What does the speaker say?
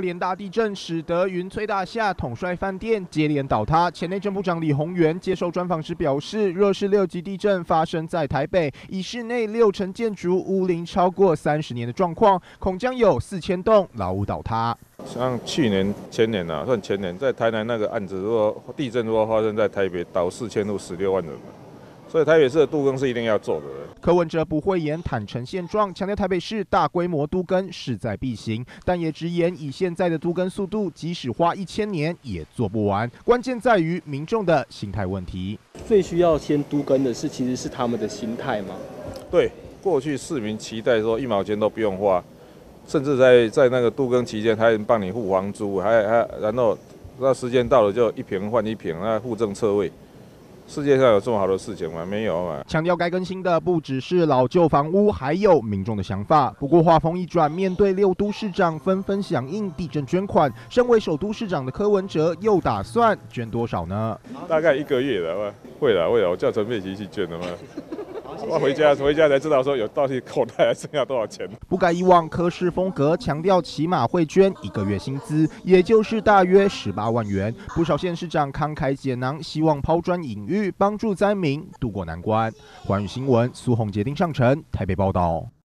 连大地震使得云翠大厦、统帅饭店接连倒塌。前内政部长李鸿源接受专访时表示，若是6级地震发生在台北，以室内60%建筑屋龄超过30年的状况，恐将有4000栋老屋倒塌。 像去年、前年啊，算前年，在台南那个案子，如果地震如果发生在台北，倒4000户，16万人。所以台北市的都更是一定要做的。 柯文哲不讳言，坦诚现状，强调台北市大规模都更势在必行，但也直言以现在的都更速度，即使花1000年也做不完。关键在于民众的心态问题。 最需要先都更的是，其实是他们的心态吗？ 对，过去市民期待说1毛钱都不用花，甚至在那个都更期间，还能帮你付房租，然后那时间到了就1坪换1坪，那附赠车位。世界上有这么好的事情吗？没有嘛。 强调该更新的不只是老旧房屋，还有民众的想法。不过话锋一转，面对6都市长纷纷响应地震捐款，身为首都市长的柯文哲又打算捐多少呢？ 大概1个月了，会了，我叫陈佩琪去捐的嘛。我回家才知道说有到底口袋还剩下多少钱。 不改以往柯市风格，强调起码会捐1个月薪资，也就是大约18万元。不少县市长慷慨解囊，希望抛砖引玉，帮助灾民渡过难关。寰宇新闻苏宏杰、丁尚成台北报道。